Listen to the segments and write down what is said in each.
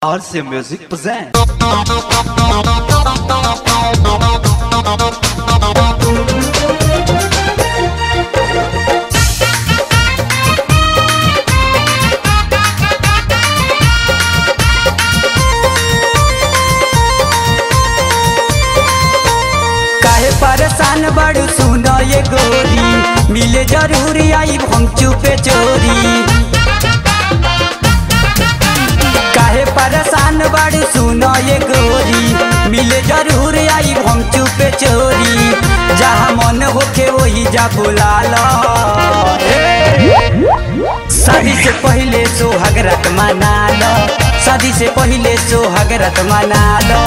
RC Music present। काहे परेशान बड़ू सुनो ये गोरी, मिले जरूरी आई हम चुपे चोरी। काहे परेशान बड़ू सुनो ये गोरी, मिले जरूर आई हम चुपे चोरी। जहाँ मन होके वही जा बुला लो। शादी से पहले सोहाग रात मना लो, शादी से पहले सोहाग रात मना लो।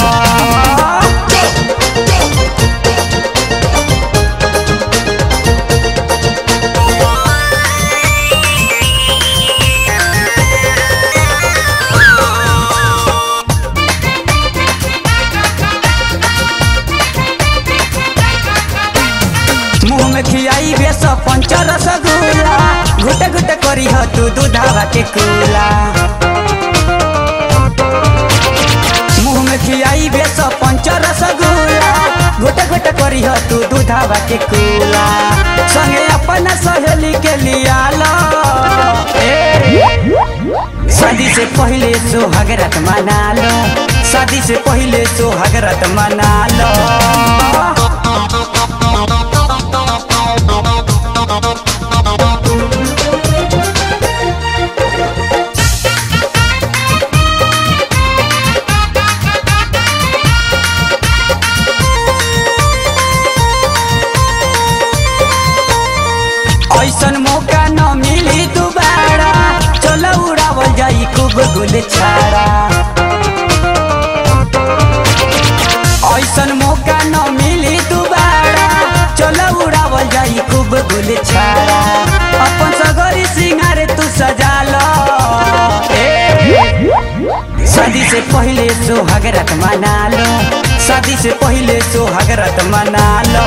मुँह में खियाई बेस पंच रसगुल्ला, घुट घुट करी हो तू दूधावा के कूला। मुँह में खियाई बेस पंच रसगुल्ला, घुट घुट करी हो तू दूधावा के कूला। संगे अपना सहेली के लिया लो। शादी से पहले सोहाग रात मना लो, शादी से पहले सोहाग रात मना लो। ऐसन मौका न मिली दोबारा, चलो उड़ावल जाई खूब गुल छाड़ा। ऐसन मौका न मिली दोबारा, चलो उड़ावल जाई खूब गुल छाड़ा। अपन सगरी सिंगारे तू सजा लो। शादी से पहले सोहाग रात मना लो, शादी से पहले सोहाग रात मना लो।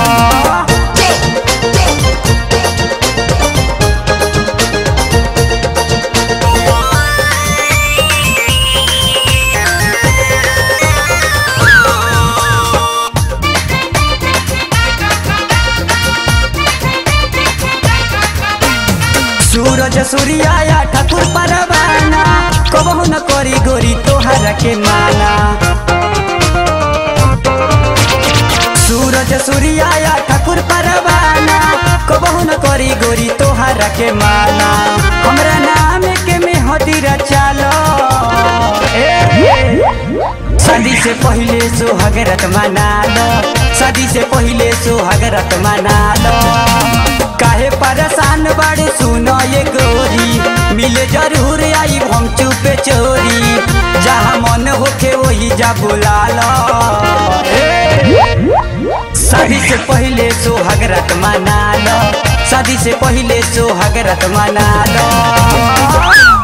सूरज सूर्या ठाकुर परवाना, कबहू न करी गोरी तोहरा के माना। सूरज सूर्या ठाकुर परवाना, कबहू न करी गोरी तोहरा के माना। हमरा नाम के में हदीरा चालो। शादी से पहले सोहाग रात मना लो, शादी से पहले सोहाग रात मना लो। काहे परेशान बड़े सुनो ये गोरी, मिले जरूर आई हम चुपे चोरी। जहाँ मन होके वही जा बुला लो। शादी से पहले सोहाग रात मना लो, शादी से पहले सोहाग रात मना लो।